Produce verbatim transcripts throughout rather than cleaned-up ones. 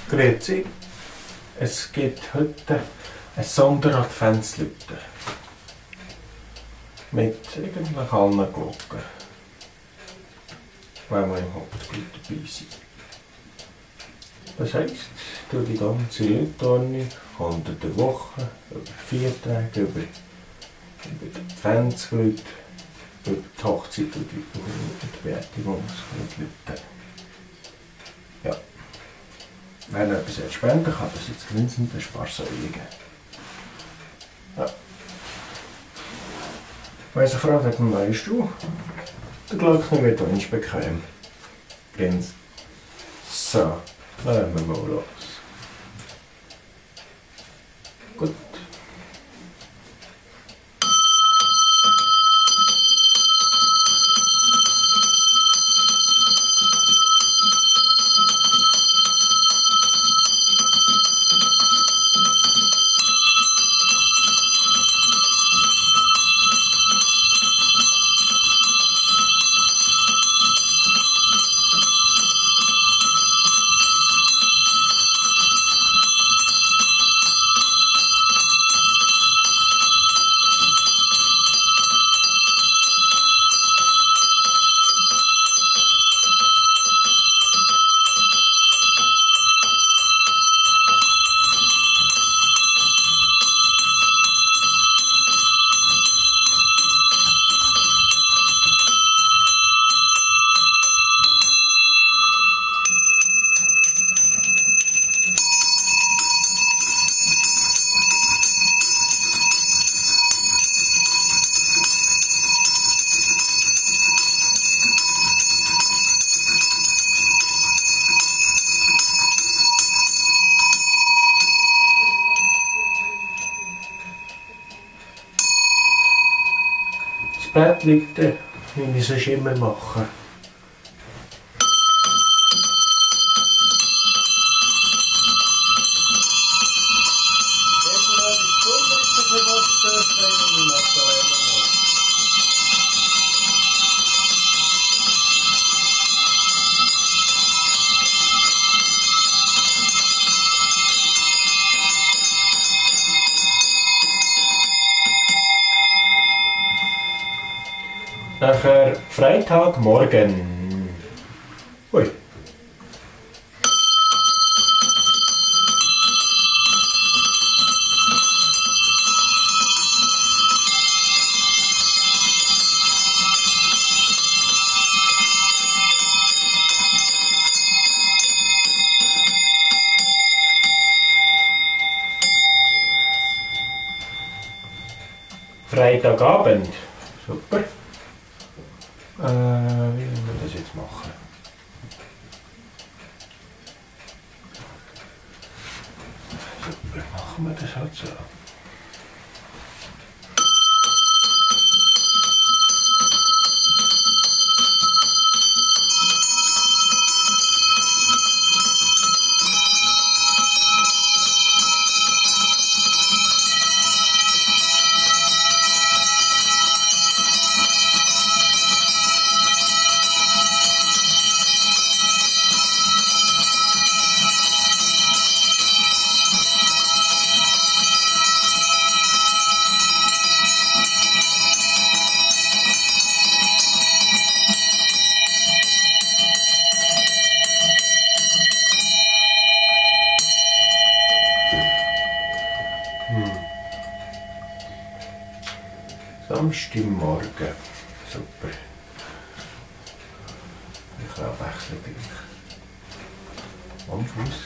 Grüezi. Es gibt heute ein Sonderadventslüten mit eigentlich allen Glocken, wenn wir im Hauptbild dabei sind. Das heisst, durch die ganze Lütordnung, hunderte Wochen, über vier Tage, über, über die Adventsleute, über die Hochzeit und die Beerdigungs- und Lüten. Ja. Wer noch etwas spenden kann, das jetzt grinsend ein paar Säulen geben. Ja. Weiss eine Frau wegen dem neuen Stuhl? Der Glockner wird auch nicht bequem. Grins. So, dann nehmen wir mal los. Gut. Das Bett liegt da, wie ich es immer mache. Nachher Freitagmorgen. Ui. Freitagabend. Super. Äh, wie wollen wir das jetzt machen? Super, machen wir das halt so. Samstagmorgen. Super. Ich kann wechseln gleich. Am Fuß.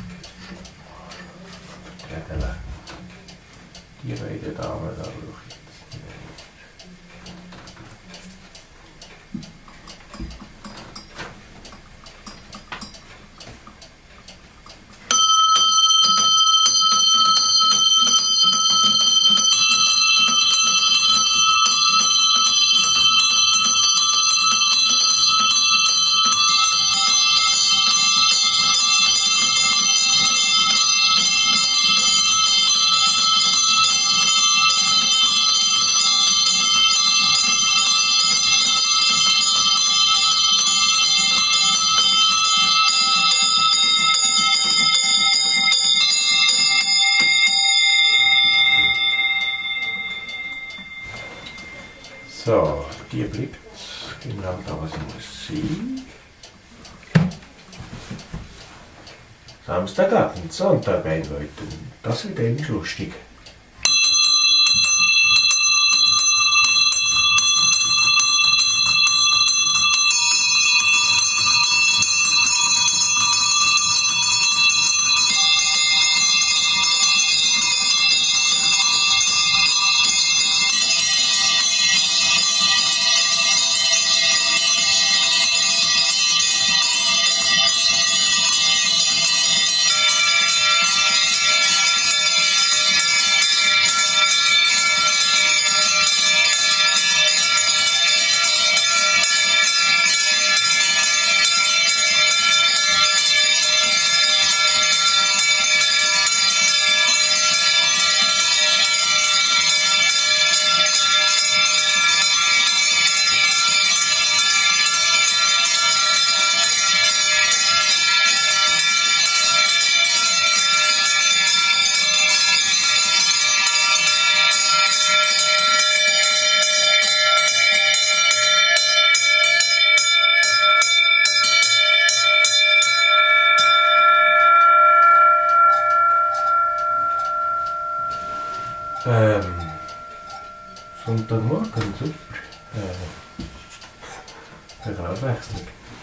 Vertreten. Die beiden Damen da schaue ich jetzt. die bleibt genau da, was sie muss sein. Samstagabend, Sonntag einläuten. Das wird dann lustig. Ähm, Sonntagmorgen, super. Äh, eine Abwechslung.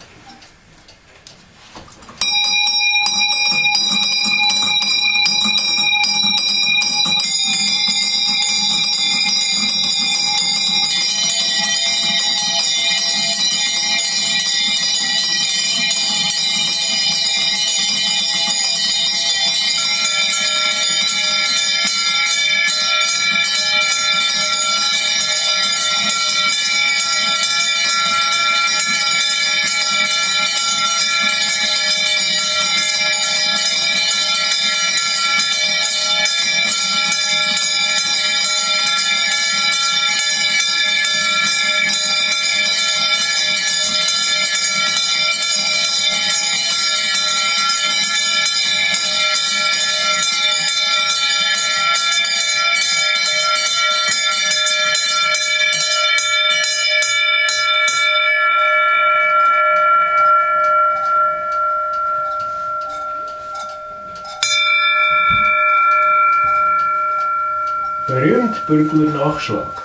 Berühmt Bürgler-Nachschlag.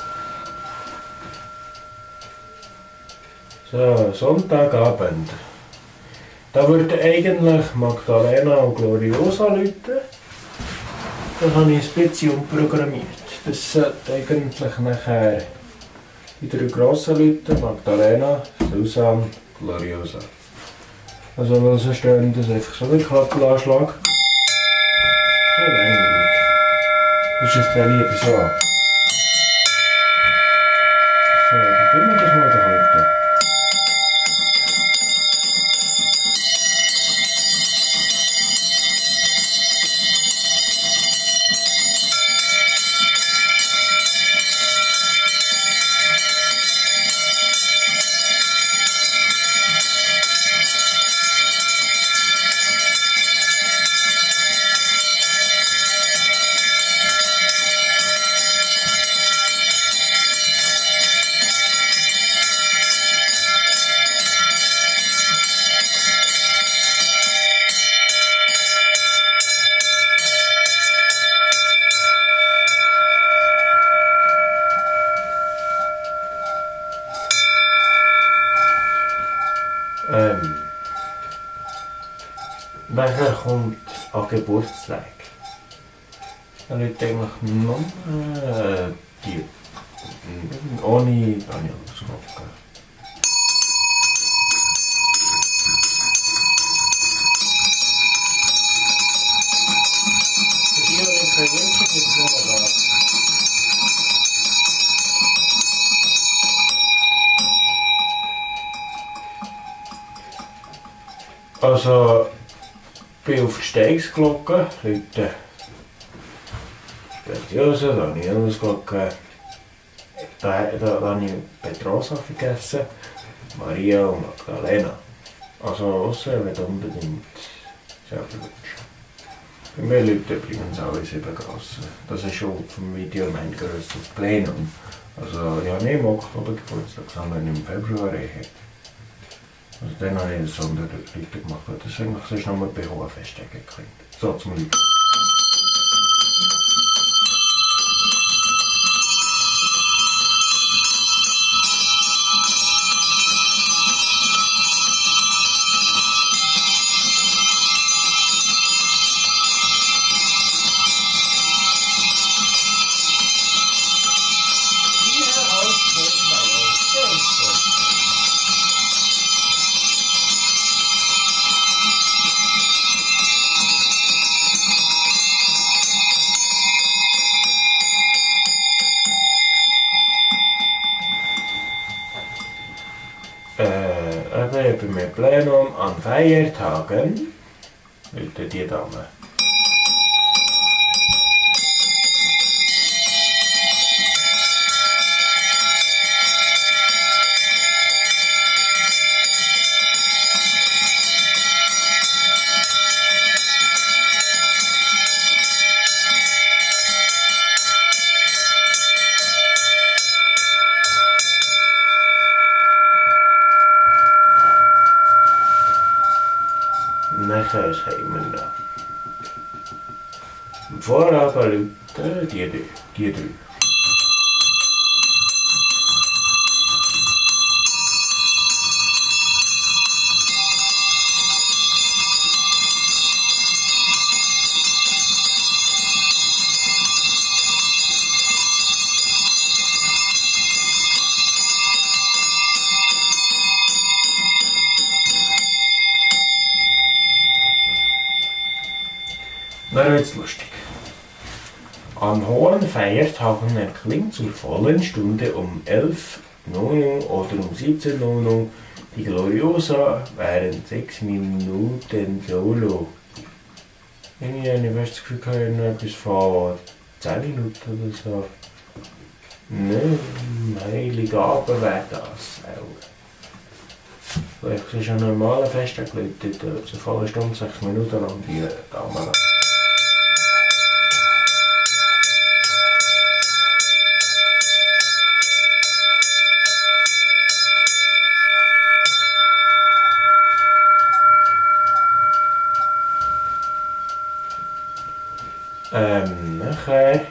So, Sonntagabend. Da würde eigentlich Magdalena und Gloriosa rufen. Das habe ich ein bisschen umprogrammiert. Das sollte eigentlich nachher die drei grossen Leute, Magdalena, Susanne, Gloriosa. Also weil sonst stehen das einfach so ein Klappelanschlag. Ein langweilig. Das ist der Liebe so. So, dann tun wir das mal da heute. Ähm, nachher kommt an Geburtstag. Dann liegt eigentlich nur äh, die. Ohne Daniel Skopka. Für die, die den kein Wünschen, ist es nur da. Also, ich bin auf die Steigsglocke, Leute. Speziosa, Danielsglocke. Da, da, da habe ich Petrosa vergessen, Maria und Magdalena. Also, ausser wenn du unbedingt selber wünschst. Bei mir liegt übrigens alle sieben Grossen. Das ist schon vom Video mein grösstes Plenum. Also ich habe nicht im Oktober Geburtstag, sondern im Februar eher. Also dann habe ich das Sonderleute gemacht. Das ist eigentlich sonst nochmal bei hohen Festtagen geklingt. So zum Leuten. Äh, eben bei meinem Plenum an Feiertagen, bitte die Dame. Nachher haben wir noch am Vorabend Leute, die drei. Die drei. Dann wird's lustig. An hohen Feiertagen erklingt zur vollen Stunde um elf Uhr oder um siebzehn Uhr die Gloriosa während sechs Minuten Solo. Ich habe das Gefühl, ich habe noch etwas von zehn Minuten oder so. Nein, Heiligabend wäre das auch. Vielleicht ist ein normaler Festtag geläutet, zur vollen Stunde, sechs Minuten lang die Dame. Ähm, nachher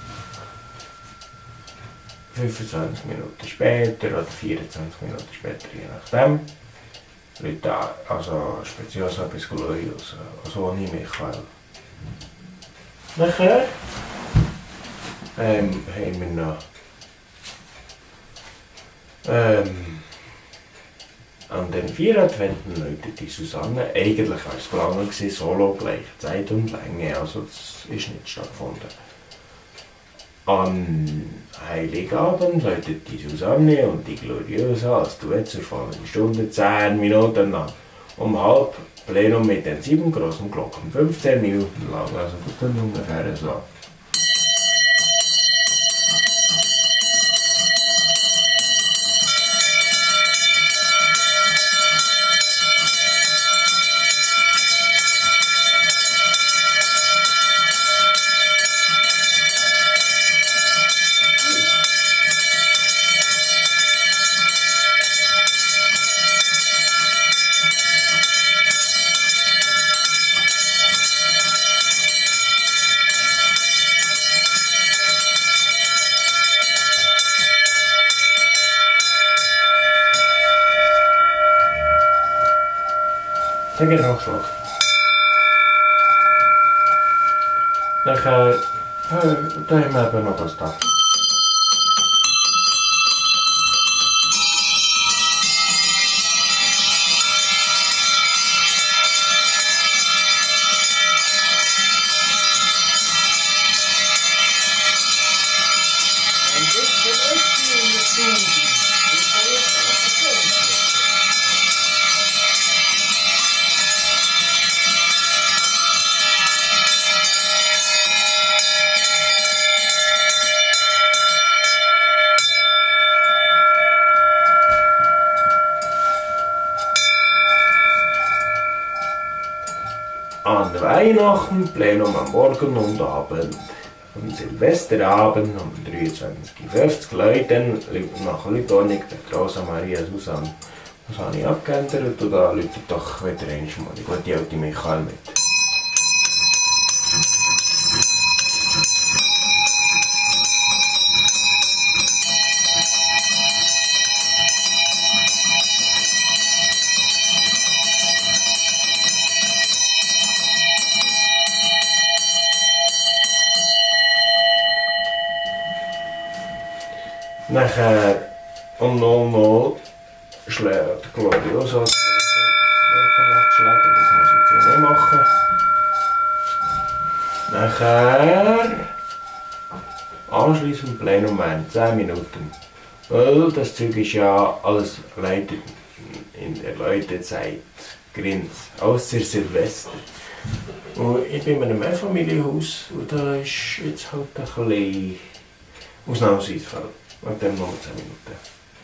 fünfundzwanzig Minuten später oder vierundzwanzig Minuten später, je nachdem, Leute, also Speziosa bis Gloriosa, also ohne Michael. Nachher ähm, haben wir noch ähm, an den vier Adventen läutet die Susanne, eigentlich war es geplant, solo gleich Zeit und Länge, also das ist nicht stattgefunden. An Heiligabend läutet die Susanne und die Gloriosa als Duett zur vollen Stunde zehn Minuten lang. Um halb Plenum mit den sieben großen Glocken, fünfzehn Minuten lang, also das ist dann ungefähr so. Dann geht er auch schon. Nachher, äh, da haben wir eben noch das da. An Weihnachten, Plenum am Morgen und Abend. am Silvesterabend um dreiundzwanzig Uhr fünfzig Leute, dann machen Leute auch nicht Rosa Maria Susanne. Das habe ich abgeändert und da läutet doch wieder einmal die gute alte Michael mit. Nachher um null Uhr schlägt Gloriosa das Schläger, das muss ich jetzt ja nicht machen. Nachher anschliessend Plenum während zehn Minuten. Weil das Zeug ist ja alles Leute in der Leutezeit, Grins, ausser Silvester. Und ich bin in einem Mehrfamilienhaus und da ist jetzt halt ein bisschen Ausnahmsfall. Und dann noch zehn Minuten.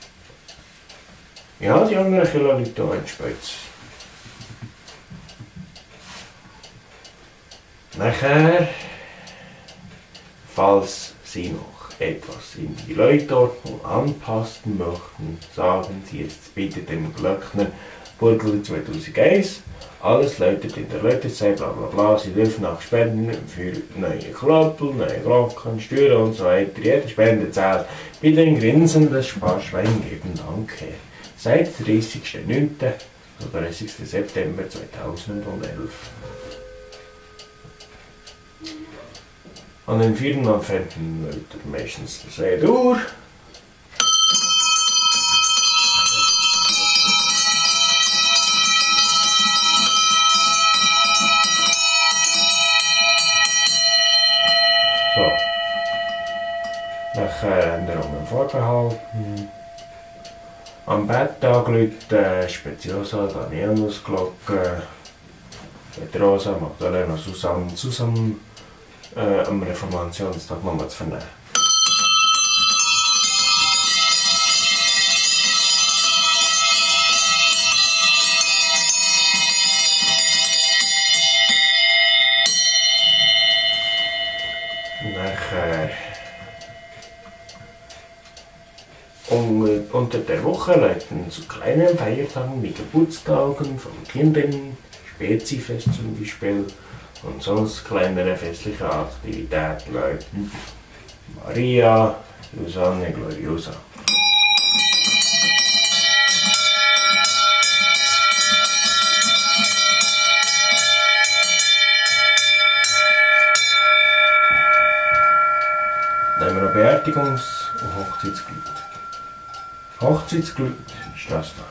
Ja, die anderen Kilo liegen hier in Spitz. Nachher, falls Sie noch etwas in die Läutordnung anpassen möchten, sagen Sie es bitte dem Glöckner Burgel zweitausendeins. Alles läutet in der Läutezeit, bla bla bla. Sie dürfen auch spenden für neue Klöppel, neue Glocken, Stühle und so weiter. Jede Spende zählt. Bitte ein grinsendes Sparschwein geben, danke. Seit dreißigsten neunten oder dreißigsten September zweitausendelf. An den vierten und fünften läutet meistens das E-Dur. Nachher Änderungen vorbehalten. Am Betttag läutet äh, Speziosa, Danielus-Glocke, Petrosa, Magdalena, Susanne, zusammen äh, am Reformationstag noch mal zu vernehmen. Nachher Und unter der Woche läuten zu kleinen Feiertagen wie Geburtstagen von Kindern, Spezifest zum Beispiel und sonst kleinere festliche Aktivitäten läuten Maria, Susanne, Gloriosa. Dann haben wir noch Beerdigungs- und Hochzeitsglück. Hochzeitsglück ist das da.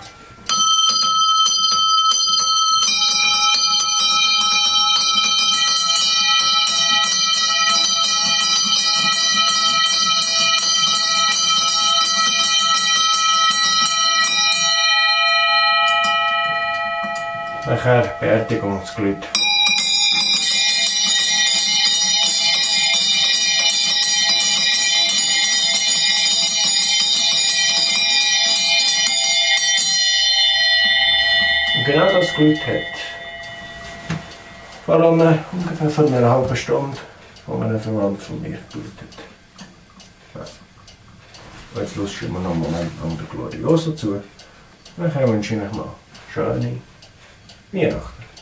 Nachher Beerdigungsglück. Genau das Glück hat vor allem ungefähr vor einer halben Stunde von einem Verwandten von mir geläutet. Ja. Und jetzt lassen wir noch einen Moment an der Gloriosa zu. Dann wünsche ich euch noch schöne Weihnachten.